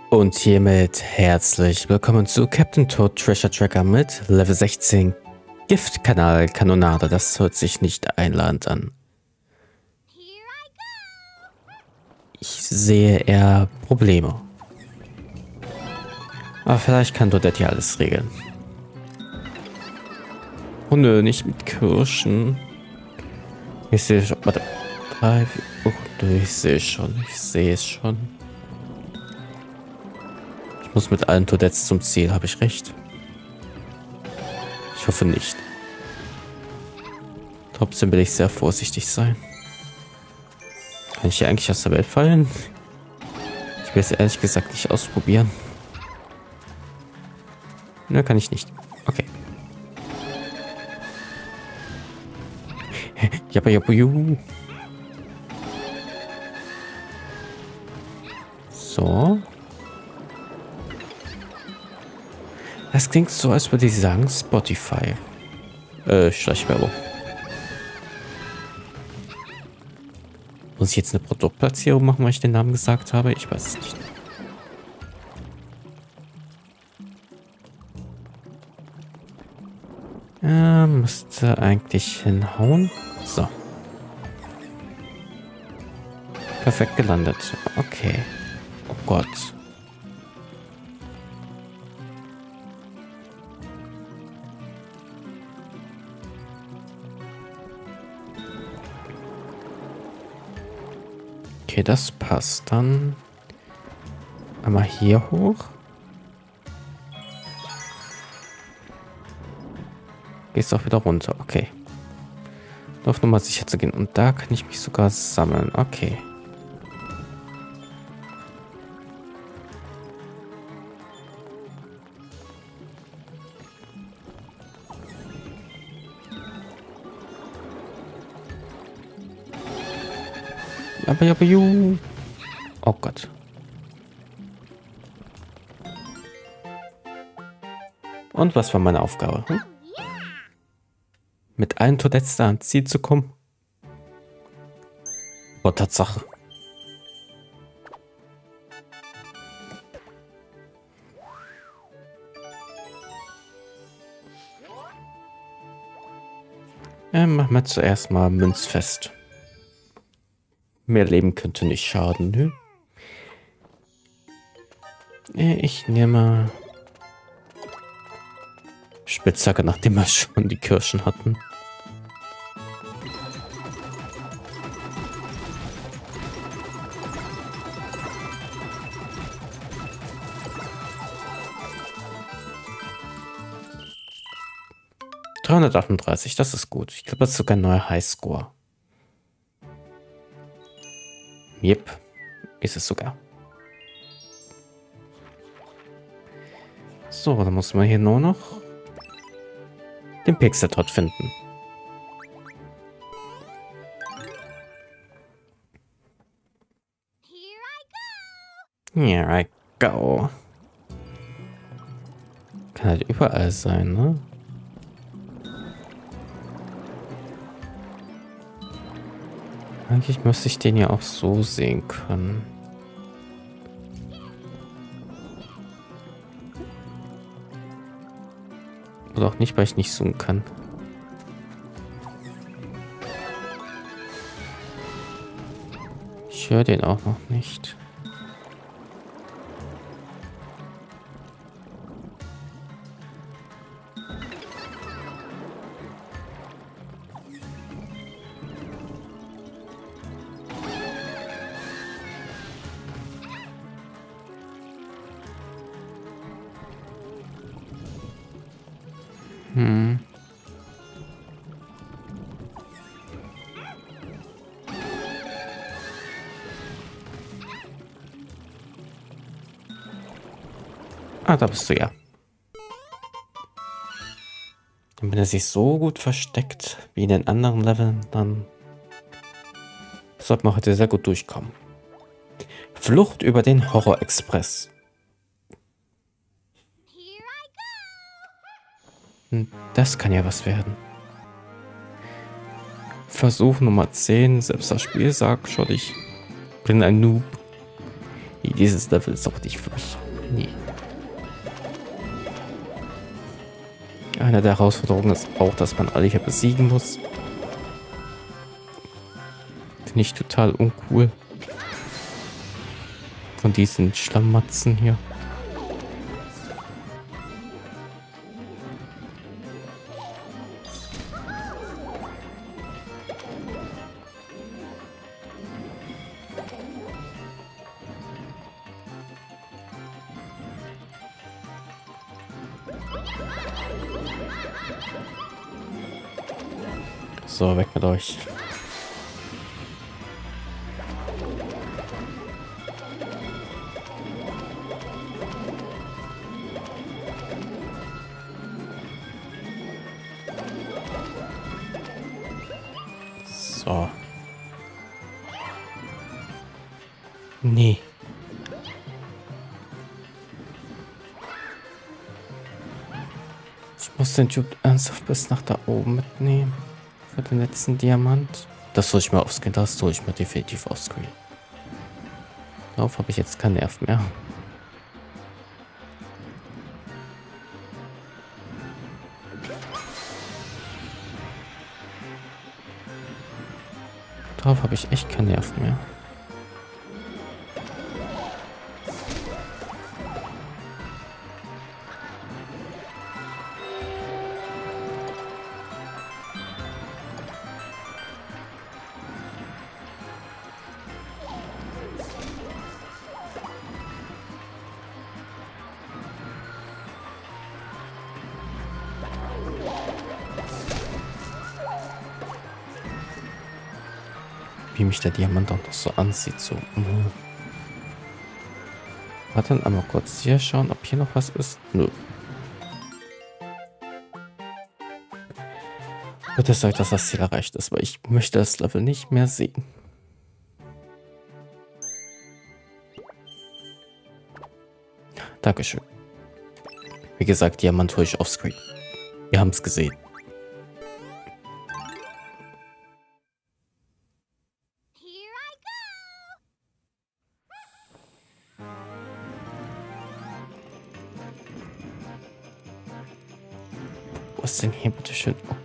Und hiermit herzlich willkommen zu Captain Toad Treasure Tracker mit Level 16 Giftkanal Kanonade. Das hört sich nicht einladend an. Ich sehe eher Probleme. Aber vielleicht kann Toadette ja alles regeln. Oh nö, nicht mit Kirschen. Ich sehe schon. Warte. 3, 4. Oh, ich sehe schon. Ich sehe es schon. Ich muss mit allen Toadettes zum Ziel. Habe ich recht? Ich hoffe nicht. Trotzdem will ich sehr vorsichtig sein. Kann ich hier eigentlich aus der Welt fallen? Ich will es ehrlich gesagt nicht ausprobieren. Ne, kann ich nicht. Okay. Jappa jappa ju. So. Das klingt so, als würde ich sagen Spotify. Schleichwerbung. Muss ich jetzt eine Produktplatzierung machen, weil ich den Namen gesagt habe? Ich weiß es nicht. Müsste eigentlich hinhauen. So. Perfekt gelandet. Okay. Oh Gott. Okay, das passt dann. Einmal hier hoch. Gehst auch wieder runter. Okay. Auf Nummer sicher zu gehen. Und da kann ich mich sogar sammeln. Okay. Aber ju. Oh Gott. Und was war meine Aufgabe? Hm? Mit allen Toadettes da ans Ziel zu kommen? Oh, Tatsache. Machen wir zuerst mal Münzfest. Mehr Leben könnte nicht schaden, ne? Ich nehme Spitzhacke, nachdem wir schon die Kirschen hatten. $338, das ist gut. Ich glaube, das ist sogar ein neuer Highscore. Yep, ist es sogar. So, dann muss man hier nur noch den Pixeltot finden. Here I go. Kann halt überall sein, ne? Eigentlich müsste ich den ja auch so sehen können. Oder auch nicht, weil ich nicht zoomen kann. Ich höre den auch noch nicht. Ah, da bist du ja. Und wenn er sich so gut versteckt wie in den anderen Leveln, dann sollte man heute sehr gut durchkommen. Flucht über den Horror Express. Das kann ja was werden. Versuch Nummer 10. Selbst das Spiel sagt schon, ich bin ein Noob. Dieses Level ist auch nicht für mich. Nee. Eine der Herausforderungen ist auch, dass man alle hier besiegen muss. Finde ich total uncool. Von diesen Schlamatzen hier. So, weg mit euch. So. Nee. Ich muss den Typ ernsthaft bis nach da oben mitnehmen. Für den letzten Diamant. Das hole ich mir offscreen. Das hole ich mir definitiv offscreen. Darauf habe ich jetzt keinen Nerv mehr. Darauf habe ich echt keinen Nerv mehr. Wie mich der Diamant auch noch so ansieht. So. Warte dann einmal kurz hier schauen, ob hier noch was ist. Nö. Bitte sagt, dass das Ziel erreicht ist, weil ich möchte das Level nicht mehr sehen. Dankeschön. Wie gesagt, Diamant hole ich offscreen. Wir haben es gesehen. Was ist denn hier bitte schön? Oh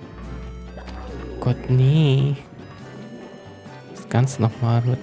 Gott, nee. Das Ganze nochmal mit.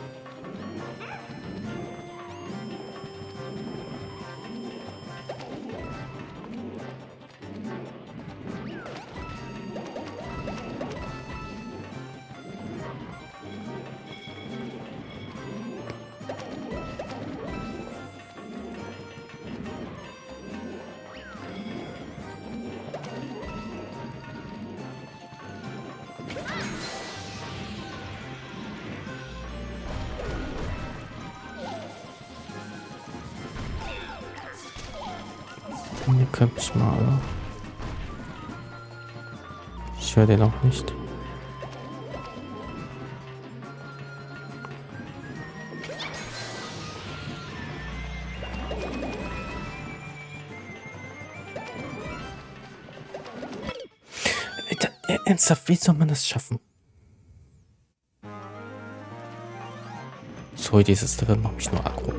Hier könnte ich mal, oder? Ich höre den auch nicht. Ernsthaft, wie soll man das schaffen? Sorry, dieses Level macht mich nur aggro.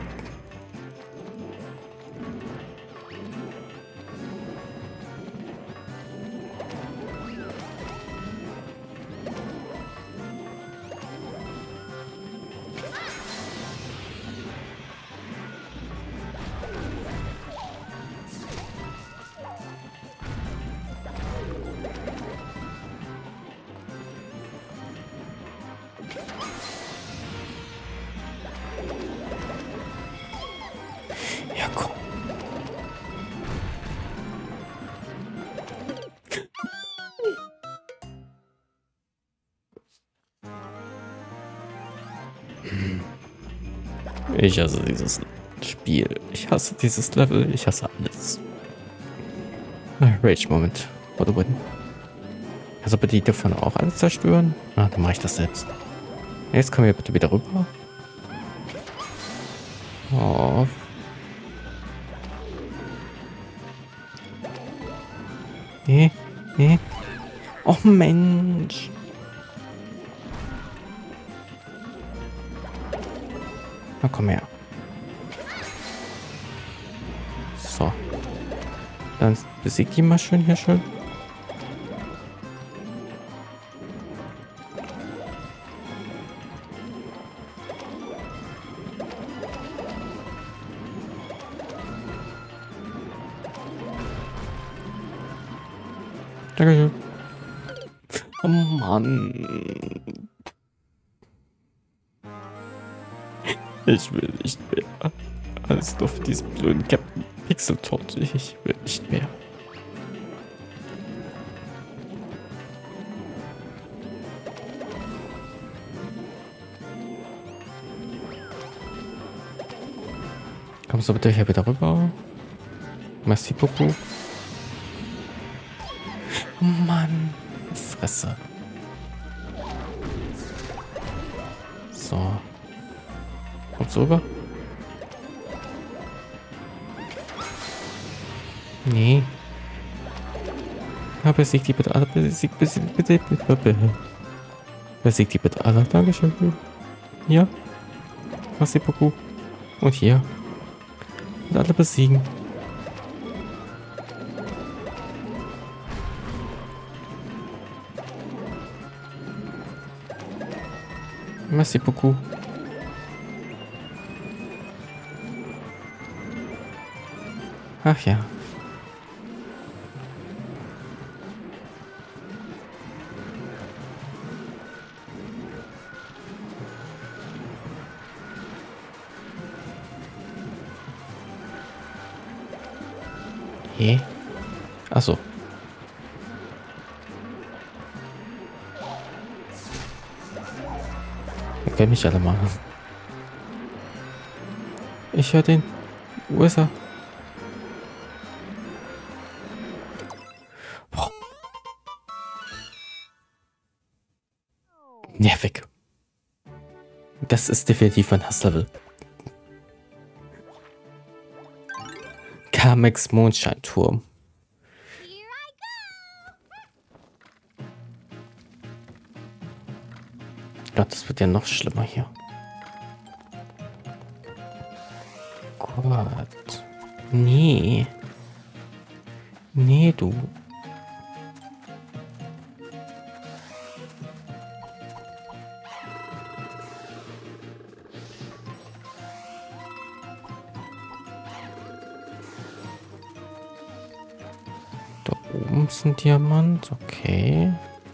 Ja, komm. Ich hasse dieses Spiel. Ich hasse dieses Level. Ich hasse alles. Rage-Moment. For the win. Also bitte die davon auch alles zerstören? Ah, dann mache ich das selbst. Jetzt kommen wir bitte wieder rüber. Oh. Nee, nee. Oh Mensch. Na komm her. So. Dann besiegt die mal schön hier schön. Dankeschön. Oh Mann. Ich will nicht mehr. Alles nur für diesen blöden Captain Pixeltod. Ich will nicht mehr. Kommst du bitte hier wieder rüber? Merci beaucoup. Oh Mann. Fresse. So. Kommst du rüber? Nee. Ja, besiegt die bitte alle. Besiegt bitte. Besiegt die bitte alle. Dankeschön. Ja. Merci beaucoup. Und hier. Und alle besiegen. Merci beaucoup. Ach ja. Achso. Okay, mich alle mal. Ich höre den. Wo ist er? Boah. Ja, weg. Das ist definitiv ein Hasslevel. Kamex Mondscheinturm. Gott, das wird ja noch schlimmer hier. Gott. Nee. Nee, du. Da oben ist ein Diamant, okay.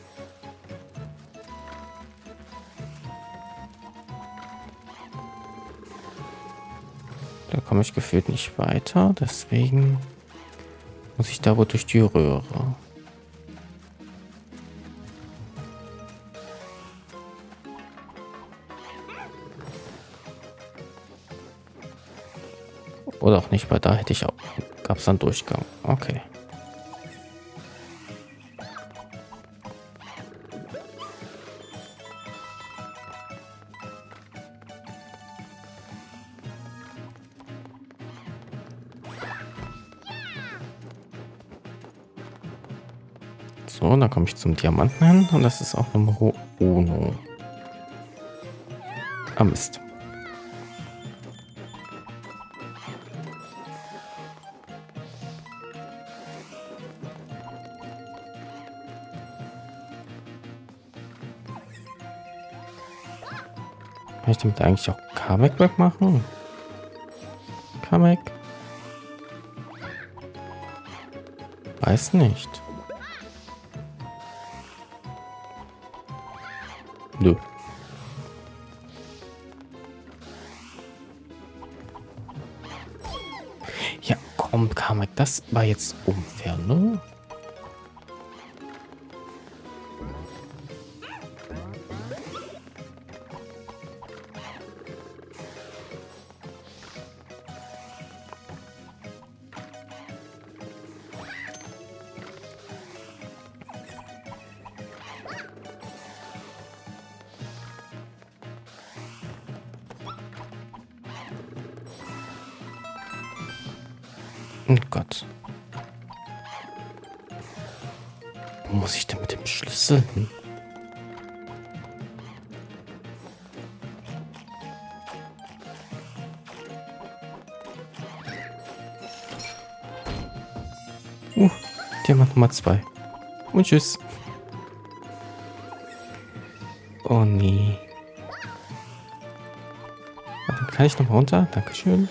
Da komme ich gefühlt nicht weiter, deswegen muss ich da wohl durch die Röhre. Oder auch nicht, weil da hätte ich auch, gab es einen Durchgang. Okay. So, dann komme ich zum Diamanten hin und das ist auch Nummer Uno. Ah, Mist. Kann ich damit eigentlich auch Kamek wegmachen? Kamek? Weiß nicht. Nö. Ja, komm, Kamek, das war jetzt unfair, ne? Oh Gott. Wo muss ich denn mit dem Schlüssel hin? Diamant Nummer 2. Und tschüss. Oh nee. Warte, kann ich noch mal runter? Dankeschön.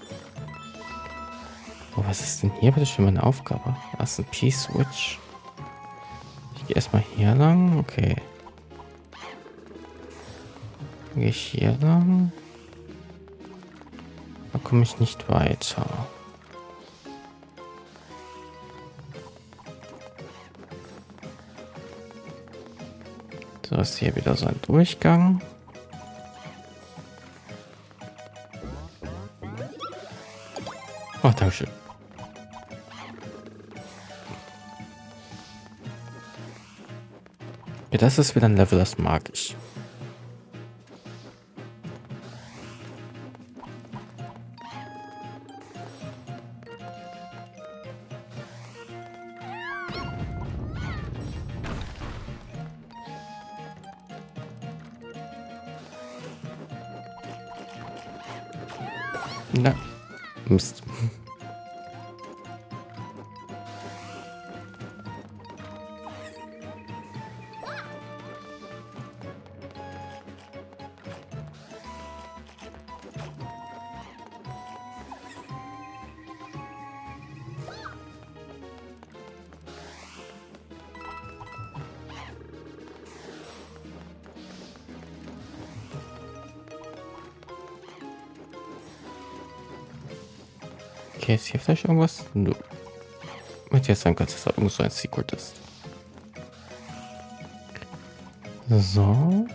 Oh, was ist denn hier bitte schon meine Aufgabe? Das ist ein P-Switch. Ich gehe erstmal hier lang. Okay. Dann gehe ich hier lang. Da komme ich nicht weiter. So ist hier wieder so ein Durchgang. Oh, Dankeschön. Ja, das ist wieder ein Level, das mag ich. Na, Mist. Okay, ist hier vielleicht irgendwas? Nö. Hätte jetzt sein können, dass da irgend so ein Secret ist. So.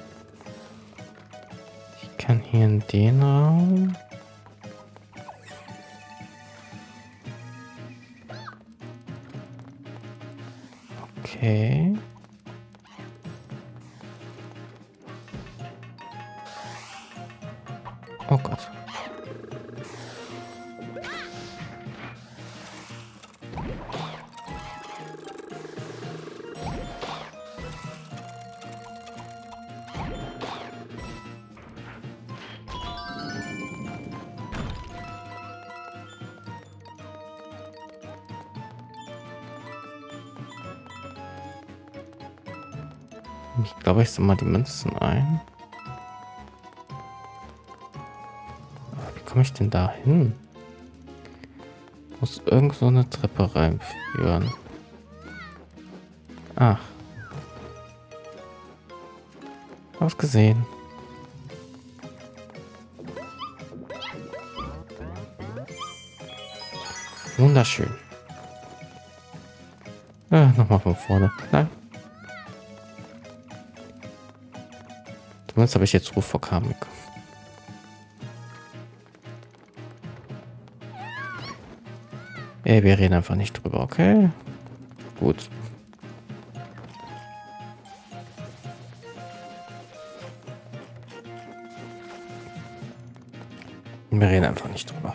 Ich kann hier in den Raum. Okay. Oh Gott. Ich glaube, ich sammle mal die Münzen ein. Aber wie komme ich denn da hin? Muss irgend so eine Treppe reinführen. Ach. Hab's gesehen. Wunderschön. Nochmal von vorne. Nein. Zumindest habe ich jetzt Ruf vor Karmik. Wir reden einfach nicht drüber, okay? Gut. Wir reden einfach nicht drüber.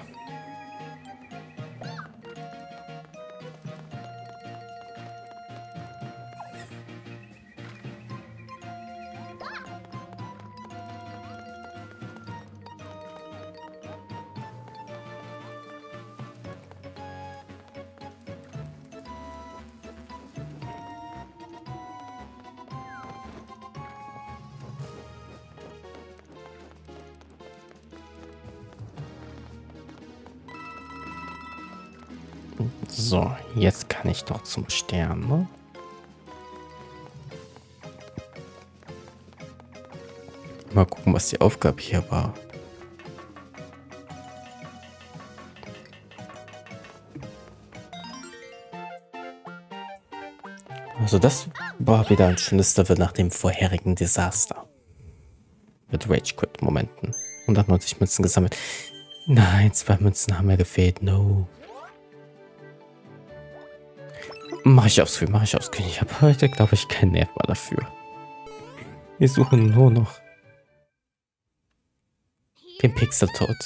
So, jetzt kann ich doch zum Stern, ne? Mal gucken, was die Aufgabe hier war. Also das war wieder ein schönes Level nach dem vorherigen Desaster. Mit Rage Quit Momenten. 190 Münzen gesammelt. Nein, 2 Münzen haben mir gefehlt. No. Mach ich aufs Screen. Ich habe heute, glaube ich, keinen Nerv mehr dafür. Wir suchen nur noch den Pixeltod.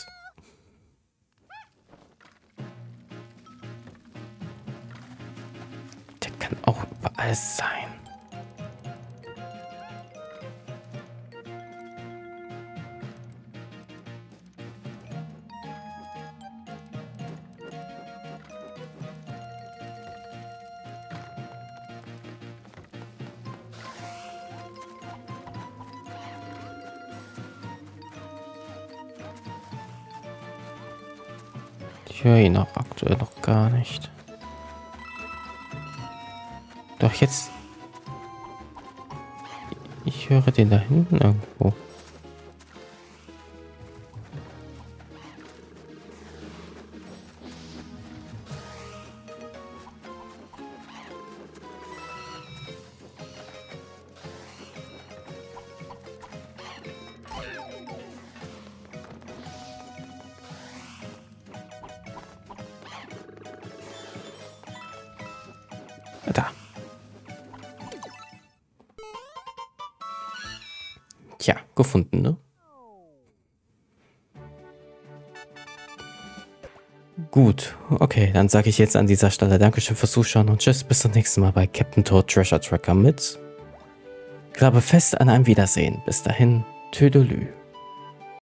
Der kann auch überall sein. Ich höre ihn auch aktuell noch gar nicht. Doch jetzt... Ich höre den da hinten irgendwo. Da. Tja, gefunden, ne? Gut, okay, dann sage ich jetzt an dieser Stelle Dankeschön fürs Zuschauen und tschüss, bis zum nächsten Mal bei Captain Toad Treasure Tracker mit. Glaube fest an ein Wiedersehen. Bis dahin, Tüdelü.